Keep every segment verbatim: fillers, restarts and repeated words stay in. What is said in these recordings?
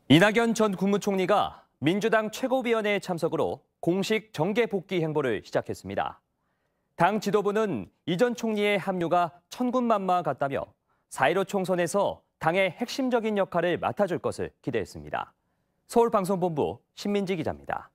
이낙연 전 국무총리가 민주당 최고위원회 참석으로 공식 정계 복귀 행보를 시작했습니다. 당 지도부는 이 전 총리의 합류가 천군만마 같다며 사 일오 총선에서 당의 핵심적인 역할을 맡아줄 것을 기대했습니다. 서울방송본부 신민지 기자입니다.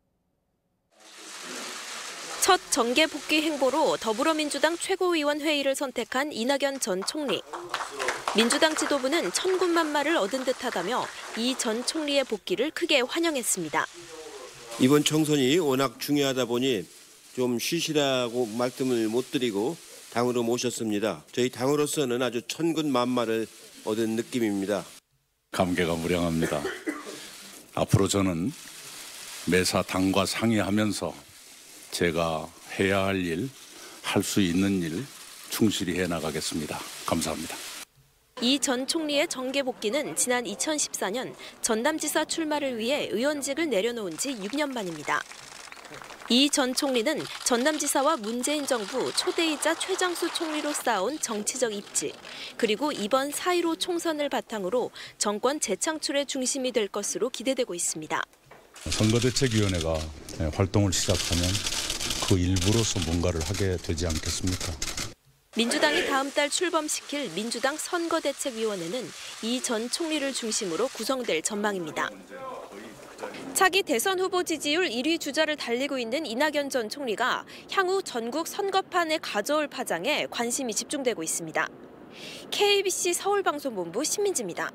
첫 정계 복귀 행보로 더불어민주당 최고위원 회의를 선택한 이낙연 전 총리. 민주당 지도부는 천군만마를 얻은 듯하다며 이 전 총리의 복귀를 크게 환영했습니다. 이번 총선이 워낙 중요하다 보니 좀 쉬시라고 말씀을 못 드리고 당으로 모셨습니다. 저희 당으로서는 아주 천군만마를 얻은 느낌입니다. 감개가 무량합니다. 앞으로 저는 매사 당과 상의하면서 제가 해야 할 일, 할 수 있는 일 충실히 해나가겠습니다. 감사합니다. 이 전 총리의 정계 복귀는 지난 이천십사 년 전남지사 출마를 위해 의원직을 내려놓은 지 육 년 만입니다. 이 전 총리는 전남지사와 문재인 정부 초대이자 최장수 총리로 쌓아온 정치적 입지, 그리고 이번 사 일오 총선을 바탕으로 정권 재창출의 중심이 될 것으로 기대되고 있습니다. 선거대책위원회가 활동을 시작하면 그 일부로서 뭔가를 하게 되지 않겠습니까? 민주당이 다음 달 출범시킬 민주당 선거대책위원회는 이 전 총리를 중심으로 구성될 전망입니다. 차기 대선 후보 지지율 일 위 주자를 달리고 있는 이낙연 전 총리가 향후 전국 선거판에 가져올 파장에 관심이 집중되고 있습니다. 케이비씨 서울방송본부 신민지입니다.